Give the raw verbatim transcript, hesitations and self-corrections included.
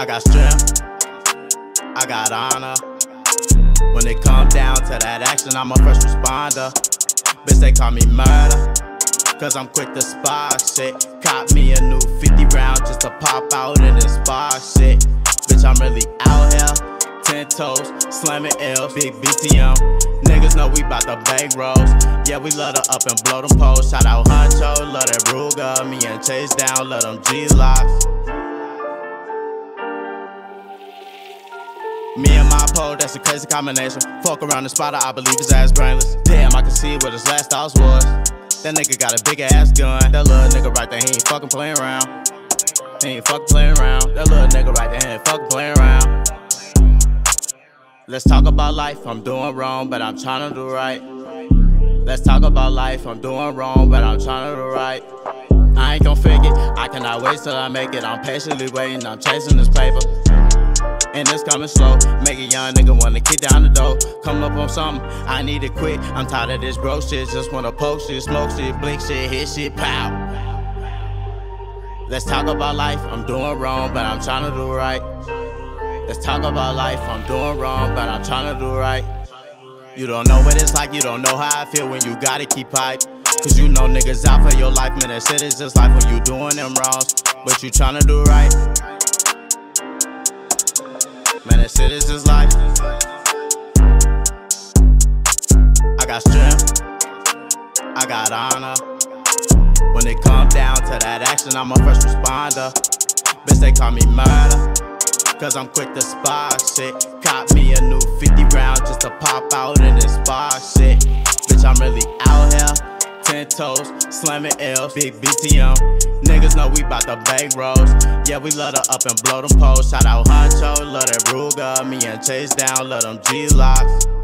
I got strength, I got honor. When it come down to that action, I'm a first responder. Bitch, they call me murder, cause I'm quick to spark shit. Caught me a new fifty round just to pop out and then spark shit. Bitch, I'm really out here, ten toes, slamming L's, big B T M. Niggas know we bout the bank rolls. Yeah, we love to up and blow them poles. Shout out Huncho, love that Ruger. Me and Chase down, love them G-locks. Me and my pole, that's a crazy combination. Fuck around the spotter, I believe his ass brainless. Damn, I can see what his last thoughts was. That nigga got a big ass gun. That little nigga right there, he ain't fucking playing around. He ain't fucking playing around. That little nigga right there, he ain't fucking playing around. Let's talk about life, I'm doing wrong, but I'm trying to do right. Let's talk about life, I'm doing wrong, but I'm trying to do right. I ain't gon' figure, I cannot wait till I make it. I'm patiently waiting, I'm chasing this paper. And it's coming slow, make a young nigga wanna kick down the door. Come up on something, I need it quick. I'm tired of this bro shit, just wanna poke shit, smoke shit, blink shit, hit shit, pow. Let's talk about life, I'm doing wrong, but I'm trying to do right. Let's talk about life, I'm doing wrong, but I'm trying to do right. You don't know what it's like, you don't know how I feel when you gotta keep hype. Cause you know niggas out for your life, man, that shit is just life when you doing them wrongs, but you trying to do right. Man, that shit is just life. I got strength, I got honor. When it come down to that action, I'm a first responder. Bitch, they call me murder, cause I'm quick to spark shit. Caught me a new fifty round just to pop out and then spark shit. Bitch, I'm really out here, ten toes, slamming L's, big B T M. Niggas know we bout the bank rolls. Yeah, we love to up and blow them poles. Shout out Huncho, love that Ruger. Me and Chase down, love them G-locks.